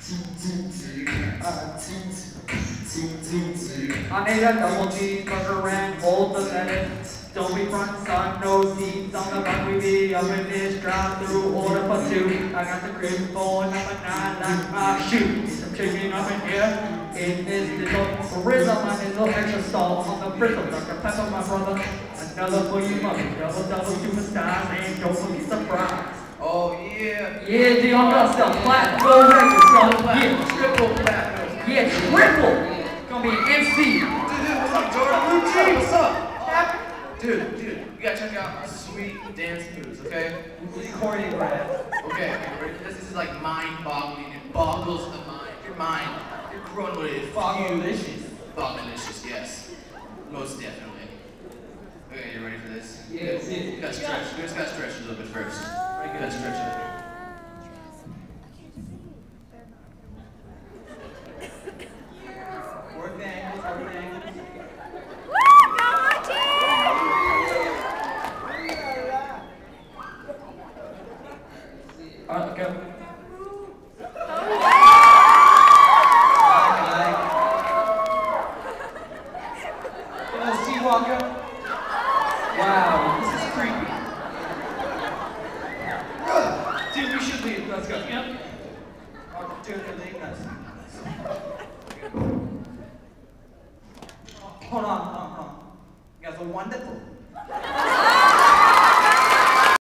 I made a double cheeseburger and hold the lettuce. Don't be front, son, no seats on the bus. We be up in this drive-through, order for two. I got the crisp for number 9, like my shoe. Get some chicken up in here. In this little rhythm, my little extra salt on the bristle. Dr. Pepper, my brother. Another for you, mother. Double superstars, and don't be surprised. Oh yeah. Yeah, the on stuff. Flat, go record, son. Yeah, Triple platinum. yeah, triple. Gonna be an MC. Dude, what's up, Jordan? Blue Cheese, what's up? Dude, you gotta check out sweet dance moves, okay? Choreograph. Okay, ready for this? This is like mind-boggling. It boggles the mind. Your mind, you're growing with it. Foggalicious. Foggalicious, yes. Most definitely. Okay, you ready for this? Yes. You gotta stretch. You just gotta stretch a little bit first. You gotta stretch a little bit. Work the angles, work the angles. Okay. Walker. Wow, this is creepy. Dude, we should leave. Let's go. Yep. Dude, we're leaving us. Hold on. You guys are wonderful.